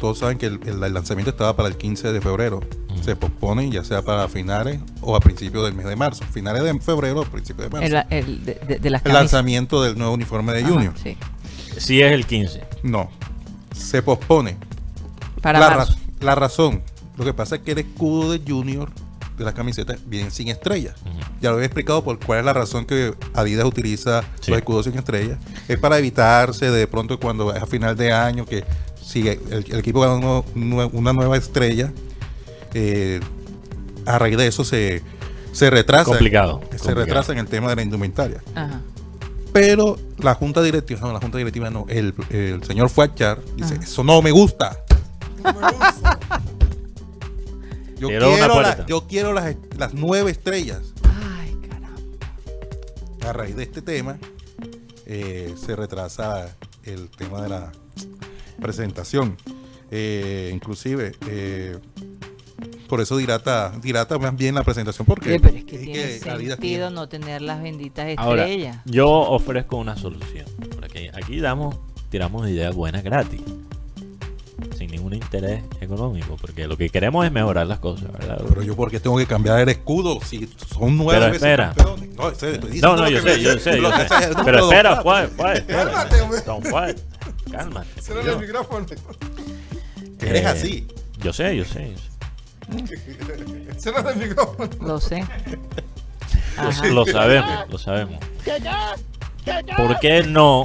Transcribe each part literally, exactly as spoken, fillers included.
todos saben que el, el, el lanzamiento estaba para el quince de febrero. Uh-huh. Se pospone ya sea para finales o a principios del mes de marzo. Finales de febrero o principios de marzo. El, el, de, de, de las el lanzamiento del nuevo uniforme de Junior. Sí. Sí es el quince. No, se pospone. Para la, marzo. Ra la razón, lo que pasa es que el escudo de Junior de las camisetas viene sin estrellas. Uh-huh. Ya lo había explicado por cuál es la razón que Adidas utiliza sí. los escudos sin estrellas. Es para evitarse de pronto cuando es a final de año que si el, el equipo gana uno, una nueva estrella, eh, a raíz de eso se, se retrasa. Complicado. Se complicado. retrasa en el tema de la indumentaria. Ajá. Pero la junta directiva, no, la junta directiva no, el, el señor Fuachar dice, Ajá. eso no me gusta. No me gusta. Yo quiero, la, yo quiero las, las nueve estrellas. Ay, caramba. A raíz de este tema, eh, se retrasa el tema de la presentación. Eh, inclusive, eh, por eso dilata, dilata más bien la presentación. Porque sí, pero es que es tiene que sentido tiene... no tener las benditas estrellas. Ahora, yo ofrezco una solución. Porque aquí damos, tiramos ideas buenas gratis. Sin ningún interés económico, porque lo que queremos es mejorar las cosas, ¿verdad? Pero yo, ¿por qué tengo que cambiar el escudo si son nueve pero veces espera. campeones? No, sé, no, no yo, sé, yo sé, yo sé, yo sé. Pero espera, Juan, Juan, cálmate, Don Juan, cálmate. Cierra el micrófono. Eres eh, así. Yo sé, yo sé. Cierra el micrófono. Lo sé. Lo, lo sabemos, lo sabemos. ¿Por qué no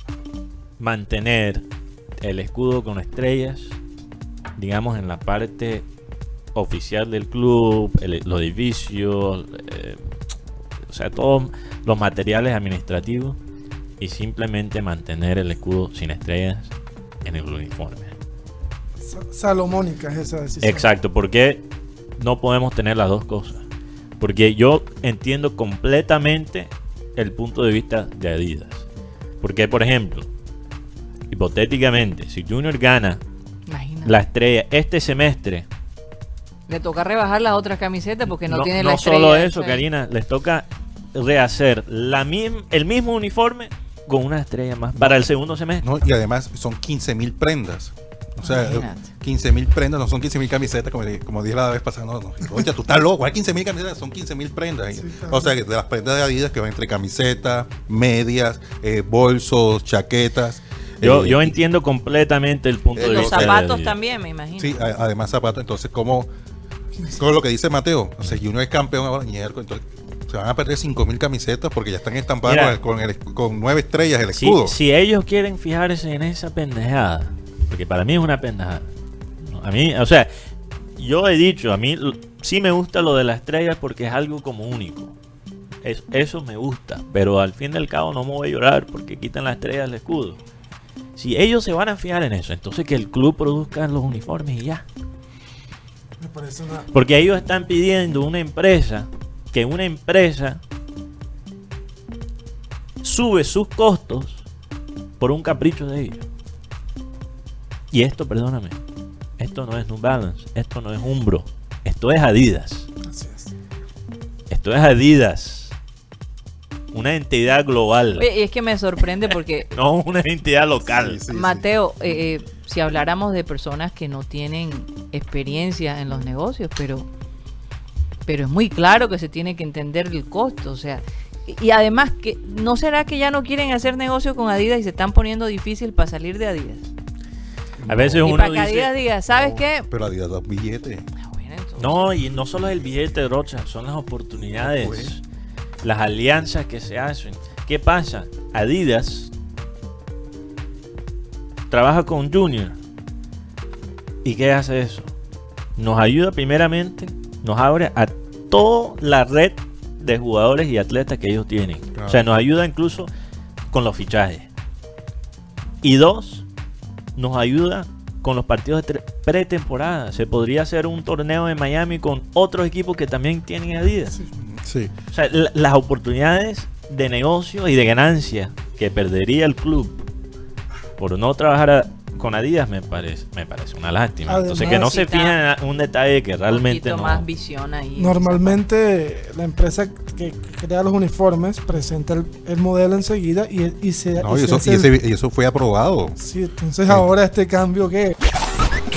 mantener el escudo con estrellas, digamos, en la parte oficial del club, el, los edificios, eh, o sea, todos los materiales administrativos, y simplemente mantener el escudo sin estrellas en el uniforme? Salomónica es esa decisión. Exacto, porque no podemos tener las dos cosas. Porque yo entiendo completamente el punto de vista de Adidas. Porque, por ejemplo, hipotéticamente, si Junior gana Imagínate. la estrella este semestre, le toca rebajar las otras camisetas porque no, no tiene no la estrella. No solo eso, Karina, les toca rehacer la misma, el mismo uniforme con una estrella más para el segundo semestre. No, y además son quince mil prendas. O sea, quince mil prendas, no son quince mil camisetas, como, como dije la vez pasada. No, no. Oye, tú estás loco, hay quince mil camisetas, son quince mil prendas. Sí, o sea, de las prendas de Adidas que van entre camisetas, medias, eh, bolsos, chaquetas. Yo, eh, yo entiendo completamente el punto eh, de los vista. Los zapatos de también, me imagino. Sí, a, además zapatos. Entonces, como con lo que dice Mateo, o sea, Junior es campeón ahora, entonces se van a perder cinco mil camisetas porque ya están estampadas Mira, con, el, con nueve estrellas el escudo. Si, si ellos quieren fijarse en esa pendejada, porque para mí es una pendejada. A mí, o sea, yo he dicho, a mí sí me gusta lo de las estrellas porque es algo como único. Es, eso me gusta, pero al fin y al cabo no me voy a llorar porque quitan las estrellas del escudo. Si ellos se van a fijar en eso, entonces que el club produzca los uniformes y ya. Me parece una... Porque ellos están pidiendo una empresa, que una empresa sube sus costos por un capricho de ellos. Y esto, perdóname, esto no es New Balance, esto no es Umbro, esto es Adidas. Así es. Esto es Adidas, una entidad global. Y es que me sorprende porque no una entidad local. Sí, sí, Mateo, sí. Eh, eh, si habláramos de personas que no tienen experiencia en los negocios, pero, pero es muy claro que se tiene que entender el costo, o sea, y, y además que ¿no será que ya no quieren hacer negocio con Adidas y se están poniendo difícil para salir de Adidas? A veces y uno para que dice, Adidas diga, ¿sabes no, qué? Pero Adidas da billetes. Ah, bueno, entonces... No, y no solo es el billete de Rocha, son las oportunidades, pues, las alianzas que se hacen. ¿Qué pasa? Adidas trabaja con Junior. ¿Y qué hace eso? Nos ayuda primeramente, nos abre a toda la red de jugadores y atletas que ellos tienen. Claro. O sea, nos ayuda incluso con los fichajes. Y dos, nos ayuda con los partidos de pretemporada. Se podría hacer un torneo en Miami con otros equipos que también tienen Adidas. Sí. Sí. O sea, la, las oportunidades de negocio y de ganancia que perdería el club por no trabajar a, con Adidas me parece me parece una lástima. Además, entonces que no se fijan en un detalle que realmente no. Más visión ahí. Normalmente la empresa que crea los uniformes presenta el, el modelo enseguida y, y se no, y, y, se eso, y, ese, y eso fue aprobado. Sí, entonces sí. Ahora este cambio que